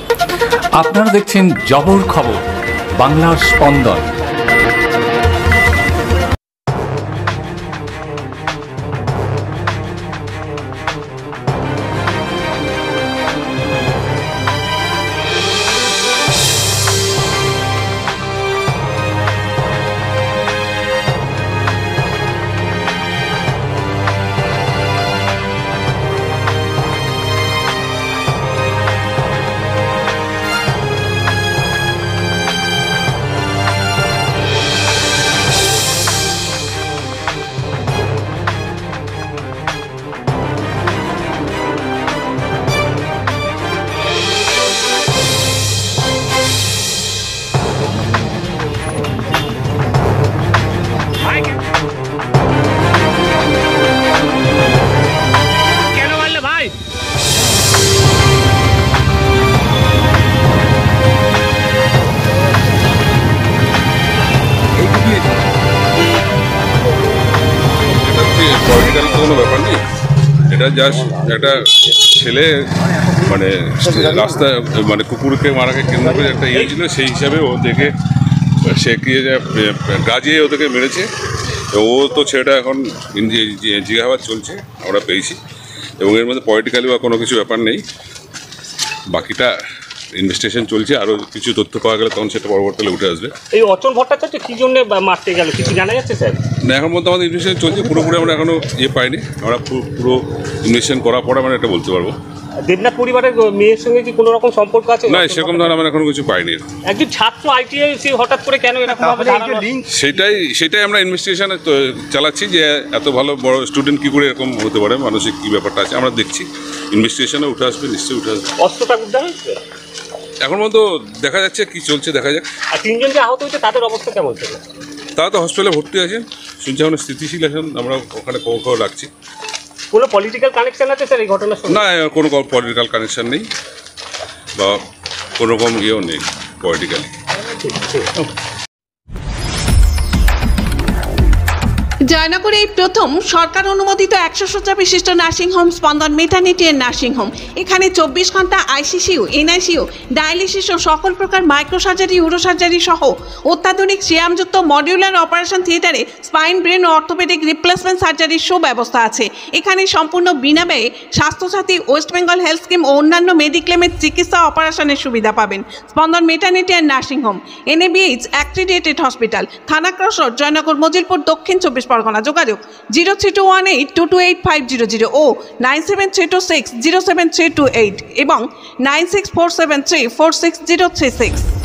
আপনারা দেখছেন জবর খবর, বাংলার স্পন্দন। পলিটিক্যাল কোনো ব্যাপার নেই, এটা জাস্ট একটা ছেলে মানে রাস্তায় মানে কুকুরকে মারাকে কেন্দ্র করে একটা ইয়ে ছিল, সেই হিসাবে ও দেখে সে কি গাজিয়ে ওদেরকে মেরেছে। ও তো ছেলেটা এখন জিজ্ঞাসাবাদ চলছে, আমরা পেয়েছি, এবং এর মধ্যে পলিটিক্যালি বা কোনো কিছু ব্যাপার নেই। বাকিটা ইনভেস্টিগেশন চলছে, আরও কিছু তথ্য পাওয়া গেলে তখন সেটা পরবর্তীকালে উঠে আসবে। এই অচল ভট্টাচার্য কী জন্য মারতে গেল কিছু জানা যাচ্ছে স্যার? না, এখন মধ্যে আমাদের ইনভেস্টিগেশন চলছে, পুরোপুরি আমরা এখনও পাইনি। আমরা পুরো ইনভেস্টিগেশন করার পরে আমরা এটা বলতে পারবো। দেবনাথ পরিবারের মেয়ের সঙ্গে কি কোনো রকম সম্পর্ক আছে? না, সেরকম ধরনের আমরা এখনো কিছু পাইনি। একজন ছাত্র ITI সে হঠাৎ করে কেন এরকম সেটাই আমরা ইনভেস্টিগেশনে চালাচ্ছি, যে এত ভালো বড় স্টুডেন্ট কী করে এরকম হতে পারে, মানসিক কী ব্যাপারটা আছে আমরা দেখছি। ইনভেস্টিগেশনে উঠে আসবে, নিশ্চয়ই উঠে আসবে। অস্ত্রটা উদ্ধার হয়েছে এখন মতো দেখা যাচ্ছে, কি চলছে দেখা যাক। আর তিনজন যে আহত হয়েছে তাদের অবস্থা কেমন ছিল? তারা তো হসপিটালে ভর্তি আছেন, শুনছি এখন স্থিতিশীল আছেন, আমরা ওখানে খবর রাখছি। কোনো পলিটিক্যাল কানেকশন আছে স্যার এই ঘটনার সঙ্গে? না, কোনো পলিটিক্যাল কানেকশন নেই বা কোনো রকম ইয়েও নেই পলিটিক্যালি। জয়নগরে এই প্রথম সরকার অনুমোদিত 100 শয্যা বিশিষ্ট নার্সিংহোম স্পন্দন মেটার্নিটি এন্ড নার্সিংহোম। এখানে 24 ঘন্টা ICCU, NICU, ডায়ালিসিস ও সকল প্রকার মাইক্রোসার্জারি, ইউরোসার্জারি সহ অত্যাধুনিক সিয়ামযুক্ত মডিউলার অপারেশন থিয়েটারে স্পাইন, ব্রেন ও অর্থোপেডিক রিপ্লেসমেন্ট সার্জারির সুব্যবস্থা আছে। এখানে সম্পূর্ণ বিনা ব্যয়ে Swasthyasathi, West Bengal health scheme ও অন্যান্য মেডিক্লেমের চিকিৎসা অপারেশনের সুবিধা পাবেন। Spandan maternity and nursing home, NABH accredited hospital, Thana cross road, Joynagar, Majilpur, Dakshin 24 Pargana. যোগাযোগ 0321822850 ও 9732607328 এবং 9647346036।